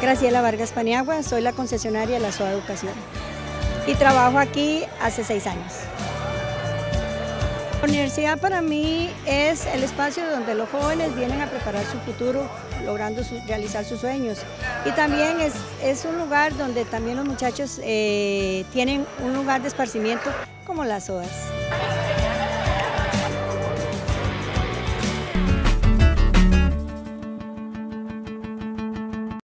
Graciela Vargas Paniagua, soy la concesionaria de la SOA Educación y trabajo aquí hace 6 años. La universidad para mí es el espacio donde los jóvenes vienen a preparar su futuro, logrando realizar sus sueños. Y también es un lugar donde también los muchachos tienen un lugar de esparcimiento como las SOAs.